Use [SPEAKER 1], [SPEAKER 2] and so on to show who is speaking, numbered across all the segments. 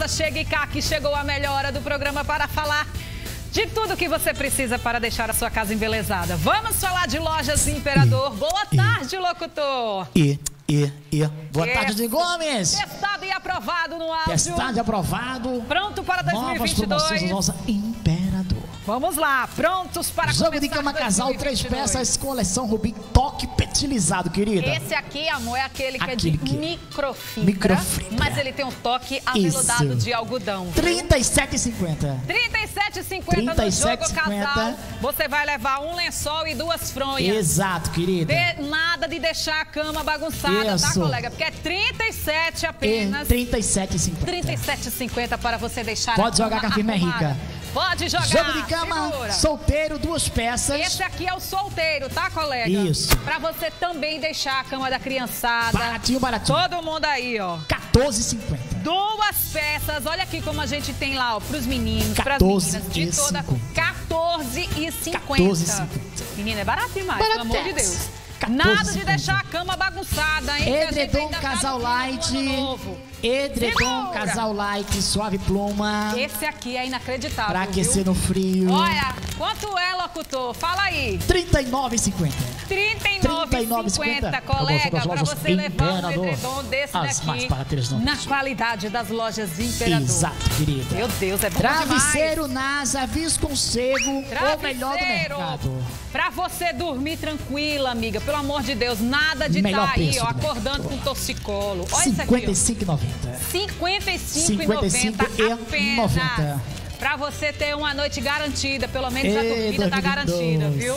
[SPEAKER 1] chegue cá que chegou a melhor hora do programa para falar de tudo que você precisa para deixar a sua casa embelezada. Vamos falar de Lojas Imperador. Boa tarde, locutor.
[SPEAKER 2] Boa tarde, de Gomes.
[SPEAKER 1] Testado e aprovado no áudio.
[SPEAKER 2] Testado e aprovado.
[SPEAKER 1] Pronto para 2022.
[SPEAKER 2] Novas promoções do Loja Imperador.
[SPEAKER 1] Vamos lá, prontos para
[SPEAKER 2] Jogo
[SPEAKER 1] começar
[SPEAKER 2] de cama
[SPEAKER 1] 2022.
[SPEAKER 2] casal, 3 peças, coleção Rubim, toque petilizado, querida.
[SPEAKER 1] Esse aqui, amor, é aquele que é de microfibra,
[SPEAKER 2] microfibra,
[SPEAKER 1] mas ele tem um toque aveludado de algodão.
[SPEAKER 2] R$37,50.
[SPEAKER 1] R$37,50 no jogo casal. Você vai levar um lençol e 2 fronhas.
[SPEAKER 2] Exato, querida.
[SPEAKER 1] Nada de deixar a cama bagunçada, tá, colega? Porque é 37 apenas.
[SPEAKER 2] R$37,50.
[SPEAKER 1] R$37,50 para você deixar
[SPEAKER 2] Pode jogar, que a firma é rica.
[SPEAKER 1] Pode jogar.
[SPEAKER 2] Jogo de cama,
[SPEAKER 1] segura.
[SPEAKER 2] solteiro, 2 peças.
[SPEAKER 1] Esse aqui é o solteiro, tá, colega?
[SPEAKER 2] Isso.
[SPEAKER 1] Pra você também deixar a cama da criançada.
[SPEAKER 2] Baratinho, baratinho.
[SPEAKER 1] Todo mundo aí, ó.
[SPEAKER 2] R$14,50.
[SPEAKER 1] 2 peças. Olha aqui como a gente tem lá, ó, pros meninos, pras meninas, de toda. R$14,50. Menina, é barato demais, pelo amor de Deus. Nada de deixar a cama bagunçada, hein?
[SPEAKER 2] Edredom Casal Light. Edredom Casal Light, suave pluma.
[SPEAKER 1] Esse aqui é inacreditável,
[SPEAKER 2] pra aquecer
[SPEAKER 1] viu?
[SPEAKER 2] no frio.
[SPEAKER 1] Olha, quanto é, locutor? Fala aí.
[SPEAKER 2] R$39,50.
[SPEAKER 1] R$39,50, colega, pra você levar um edredom desse daqui na qualidade das Lojas Imperador.
[SPEAKER 2] Exato, querida.
[SPEAKER 1] Meu Deus, é bom
[SPEAKER 2] Travesseiro
[SPEAKER 1] demais.
[SPEAKER 2] NASA, Visconcevo, o melhor do mercado.
[SPEAKER 1] Pra você dormir tranquila, amiga. Pelo amor de Deus, nada de estar aí, ó, acordando com torcicolo. Olha isso aqui,
[SPEAKER 2] R$55,90.
[SPEAKER 1] R$55,90 apenas. Pra você ter uma noite garantida, pelo menos a dormida tá garantida, viu?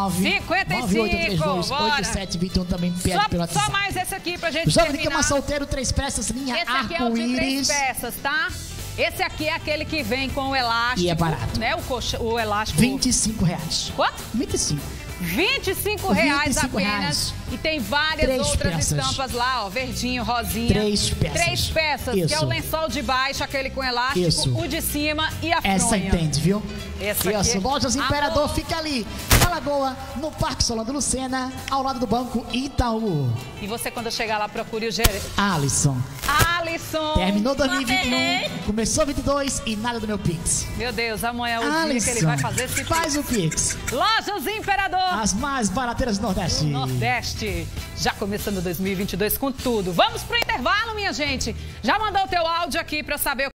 [SPEAKER 1] 55, bora.
[SPEAKER 2] 8721 também pede pelo WhatsApp.
[SPEAKER 1] Só mais esse aqui pra gente
[SPEAKER 2] Jogo
[SPEAKER 1] terminar.
[SPEAKER 2] de cama solteiro, 3 peças, linha
[SPEAKER 1] Esse aqui é o de 3 peças, tá? Esse aqui é aquele que vem com o elástico.
[SPEAKER 2] E é barato.
[SPEAKER 1] Né? O elástico.
[SPEAKER 2] R$25.
[SPEAKER 1] Quanto?
[SPEAKER 2] 25.
[SPEAKER 1] R$25 apenas. E tem várias outras estampas lá, ó. Verdinho, rosinha.
[SPEAKER 2] 3 peças.
[SPEAKER 1] 3 peças,
[SPEAKER 2] isso.
[SPEAKER 1] que é o lençol de baixo, aquele com elástico,
[SPEAKER 2] isso.
[SPEAKER 1] O de cima e a fronha.
[SPEAKER 2] Essa entende, viu?
[SPEAKER 1] Essa
[SPEAKER 2] aqui. Lojas Imperador fica ali, na Lagoa, no Parque Solano Lucena, ao lado do Banco Itaú.
[SPEAKER 1] E você, quando chegar lá, procure o gerente.
[SPEAKER 2] Alisson. Terminou 2021, começou 22 e nada do meu Pix.
[SPEAKER 1] Meu Deus, amanhã é o dia que ele vai fazer esse Pix.
[SPEAKER 2] Faz o Pix.
[SPEAKER 1] Lojas Imperador.
[SPEAKER 2] As mais barateiras do Nordeste.
[SPEAKER 1] Nordeste. Já começando 2022 com tudo. Vamos pro intervalo, minha gente. Já mandou o teu áudio aqui pra eu saber